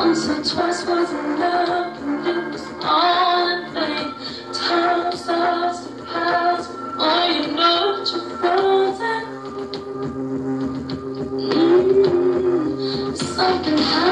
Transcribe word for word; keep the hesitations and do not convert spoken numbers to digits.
Once or twice was enough, and it was all in vain. Time starts to pass, before you know it, you're frozen. Mm, something happens.